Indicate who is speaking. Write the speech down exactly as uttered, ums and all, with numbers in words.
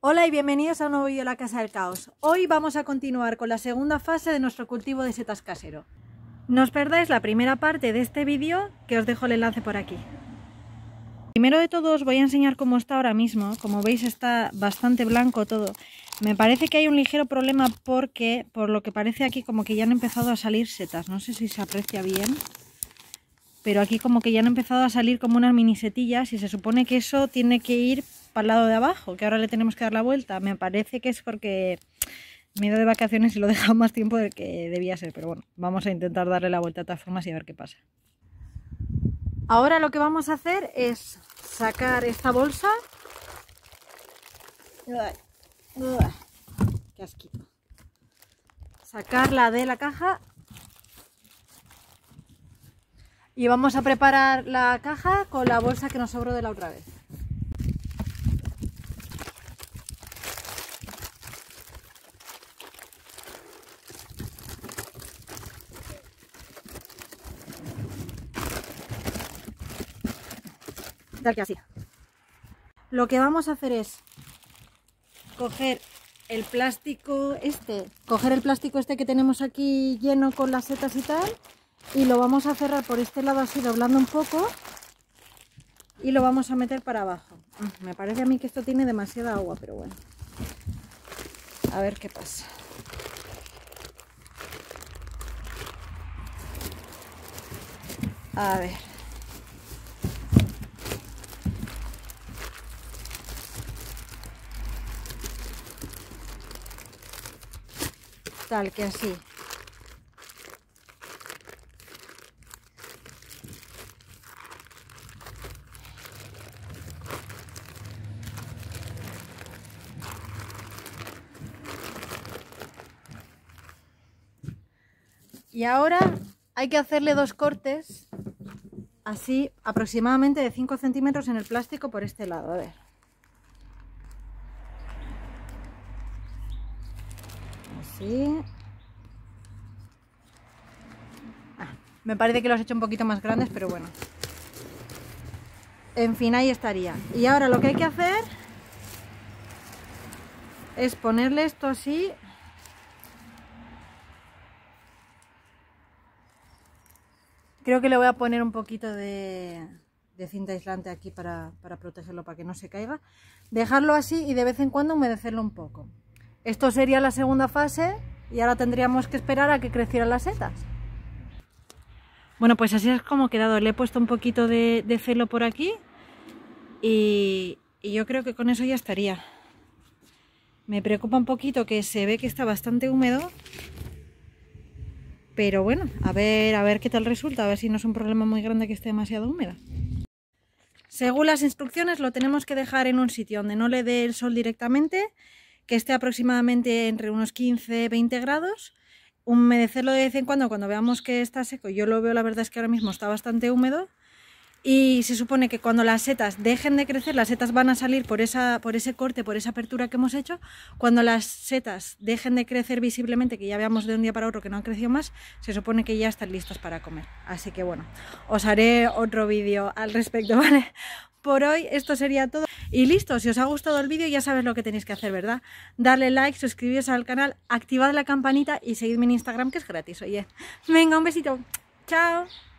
Speaker 1: Hola y bienvenidos a un nuevo vídeo de la Casa del Caos. Hoy vamos a continuar con la segunda fase de nuestro cultivo de setas casero. No os perdáis la primera parte de este vídeo, que os dejo el enlace por aquí. Primero de todo os voy a enseñar cómo está ahora mismo. Como veis está bastante blanco todo. Me parece que hay un ligero problema porque, por lo que parece aquí, como que ya han empezado a salir setas. No sé si se aprecia bien, pero aquí como que ya han empezado a salir como unas mini setillas y se supone que eso tiene que ir para el lado de abajo, que ahora le tenemos que dar la vuelta. Me parece que es porque me he ido de vacaciones y lo he dejado más tiempo del que debía ser, pero bueno, vamos a intentar darle la vuelta de todas formas y a ver qué pasa. Ahora lo que vamos a hacer es sacar esta bolsa. Qué asquito. Sacarla de la caja. Y vamos a preparar la caja con la bolsa que nos sobró de la otra vez. Tal que así. Lo que vamos a hacer es coger el plástico este, coger el plástico este que tenemos aquí lleno con las setas y tal, y lo vamos a cerrar por este lado así, doblando un poco, y lo vamos a meter para abajo. Me parece a mí que esto tiene demasiada agua, pero bueno, a ver qué pasa. A ver. Tal que así. Y ahora hay que hacerle dos cortes, así aproximadamente de cinco centímetros en el plástico por este lado. A ver. Así. Ah, me parece que los he hecho un poquito más grandes, pero bueno. En fin, ahí estaría. Y ahora lo que hay que hacer es ponerle esto así. Creo que le voy a poner un poquito de, de cinta aislante aquí para, para protegerlo, para que no se caiga. Dejarlo así y de vez en cuando humedecerlo un poco. Esto sería la segunda fase y ahora tendríamos que esperar a que crecieran las setas. Bueno, pues así es como ha quedado. Le he puesto un poquito de, de celo por aquí y, y yo creo que con eso ya estaría. Me preocupa un poquito que se ve que está bastante húmedo. Pero bueno, a ver, a ver qué tal resulta, a ver si no es un problema muy grande que esté demasiado húmeda. Según las instrucciones lo tenemos que dejar en un sitio donde no le dé el sol directamente, que esté aproximadamente entre unos quince a veinte grados, humedecerlo de vez en cuando cuando veamos que está seco. Yo lo veo, la verdad es que ahora mismo está bastante húmedo. Y se supone que cuando las setas dejen de crecer, las setas van a salir por, esa, por ese corte, por esa apertura que hemos hecho. Cuando las setas dejen de crecer visiblemente, que ya veamos de un día para otro que no han crecido más, se supone que ya están listas para comer. Así que bueno, os haré otro vídeo al respecto, ¿vale? Por hoy esto sería todo. Y listo, si os ha gustado el vídeo ya sabéis lo que tenéis que hacer, ¿verdad? Darle like, suscribiros al canal, activad la campanita y seguidme en Instagram, que es gratis, oye. Venga, un besito. Chao.